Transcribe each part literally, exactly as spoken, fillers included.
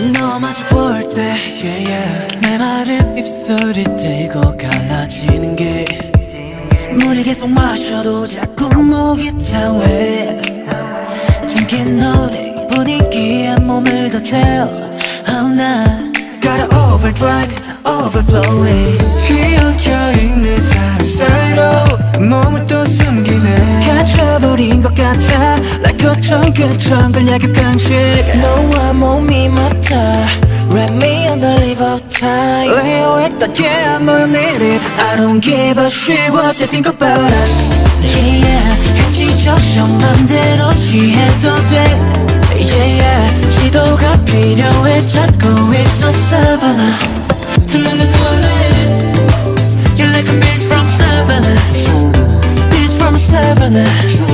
너 마주 볼 때 yeah, yeah. 내 말은 입술이 떼고 갈라지는 게 물이 계속 마셔도 자꾸 목이 타왜 둥긴 너의 분위기에 몸을 더 태워 oh, 나 gotta overdrive overflowing 뒤엉켜있는 사람 사이로 몸을 또 숨기네 갇혀버린 것 같아 like 거청 그 정글 약육강식 너와 몸이 맞다 Wrap me on the leave of time 외워했던 yeah I know you need it I don't give a shit what they think about us yeah, yeah. 같이 적셔 맘대로 취해도 돼 yeah, yeah. 지도가 필요해 찾고 있어 Savannah 들리는 콜레 You're like a bitch from Savannah Bitch from Savannah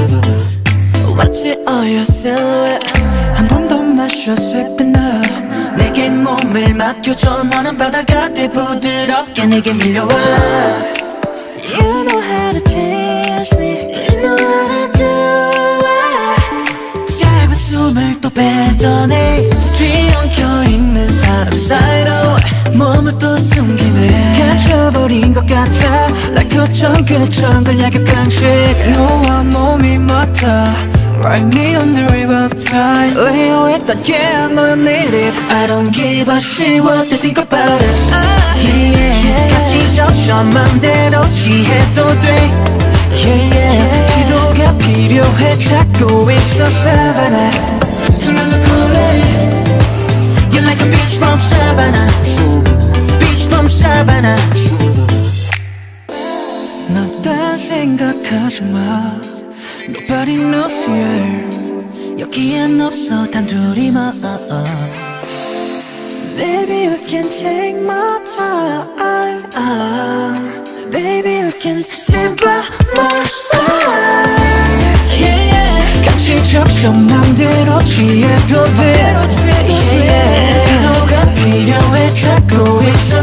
마치 all silhouette 한 번 더 마셔 sweeping up 내게 몸을 맡겨줘 너는 바다가 돼 부드럽게 내게 밀려와 You know how to teach me You know how to do it 짧은 숨을 또 뱉어내 뒤엉켜있는 사람 사이로 몸을 또 숨기네 갇혀버린 것 같아 like 거청 그 정글 약육강식 너와 몸이 맞다 Write me on the river of time 외워했던 yeah I know you need it I don't give a shit what they think about us yeah, yeah. 같이 적셔 맘대로 취해도 돼 yeah, yeah. 지도가 필요해 찾고 있어 Savannah 들리는 콜레 You're like a bitch from Savannah Bitch from Savannah 너 딴 생각하지 마 Nobody knows you 여기엔 없어 단둘이만 Baby we can take my time Baby we can stand by my side yeah, yeah. 같이 적셔 맘대로 취해도 돼 yeah, yeah. 지도가 필요해 찾고 있어